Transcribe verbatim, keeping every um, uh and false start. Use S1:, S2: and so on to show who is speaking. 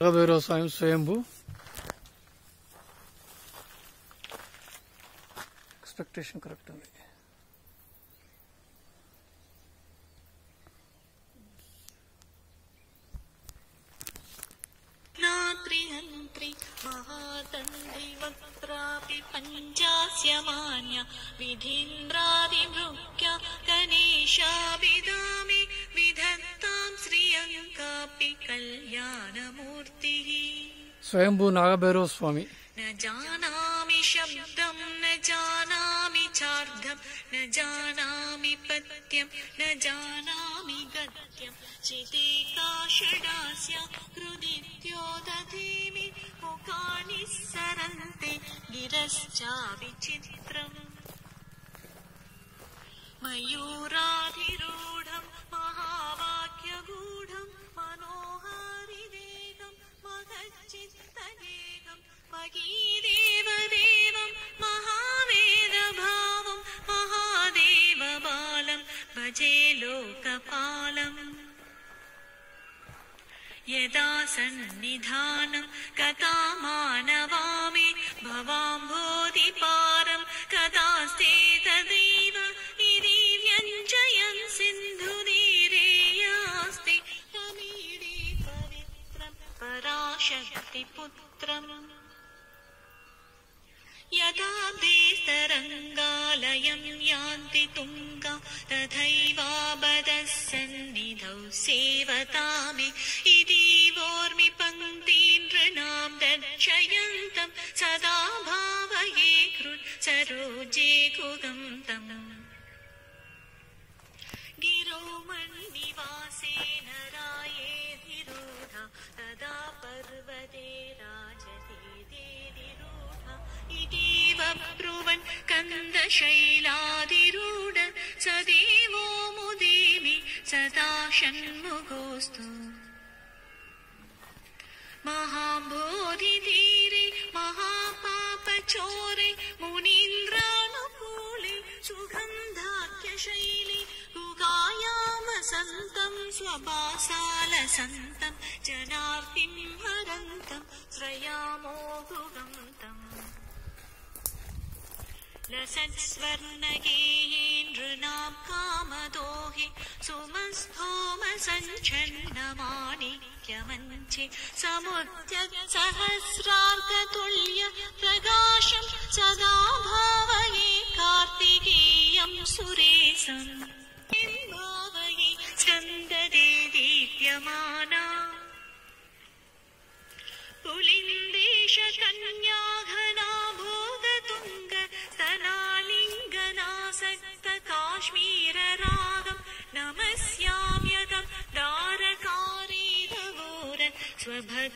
S1: నాగభైరవ స్వామి స్వయంభూ expectation correct ఉంది.
S2: नात्रिहन्त्रि महातन्त्रि वक्त्रापि पञ्चास्यमान्य विधीन्द्रादिभृक्या गणेशाभिधामे विधत्तां श्रियङ्कापि कल्याणमूर्तिः.
S1: स्वयंभू नागभैरव स्वामी.
S2: न जानामि शब्दं न जानामि चार्धं न जानामि पत्यं न जानामि गद्यं चिदेकाषडास्या हृदिद्योदधीमि मुखानि सरन्ति गिरश्चाविचित्रम्. मयूराधिरूढं महावाक्यगूढं मनोहारिवेगं महच्चित्तगेहं महीदेवदेवं महावेदभावं महादेवबालं भजे लोकपालम्. यदा सन्निधानं कथामानवामि भवाम्भोधिपारं कदास्ते तदैव इति व्यञ्जयन् सिन्धुतीरे यास्ति समीरे पवित्रं पराशक्तिपुत्रम्. यदा देस्तरङ्गालयं यान्ति तुङ्गा तथैवाबधः सन्निधौ सेवतामि इति वोर्मि पङ्क्तिं नृणां दर्शयन्तं सदा भावये कृत् सरोजे गुगं तम्. गिरो मन्निवासेन रायेधिरूढा तदा पर्वते राजते देविरूढा इतीव ब्रुवन् कन्दशैलाधिरूढ स देवो मुदेमि सदा षण्मुखोऽस्तु. महाम्भोधितीरे महापापचोरे मुनीन्द्रानुकूले सुगन्धाख्यशैले गुगायामसन्तं स्वभासालसन्तं जनार्तिं हरन्तं श्रयामो गुगं तम्. लसत्स्वर्णगेहेन्द्रनां कामदोहे सुमस्थोमसञ्छन्नमाणिक्यमञ्चे समुद्यत्सहस्रार्कतुल्य प्रकाशं सदा भावये कार्तिकेयं सुरेशं. भावये स्कन्ददे दीप्यमाना पुलिन्देशकन्याघना भोगतुङ्ग स्तनालिङ्गनासक्त काश्मीररागं नमस्याम्यगं दारकारीरवोर स्वभक्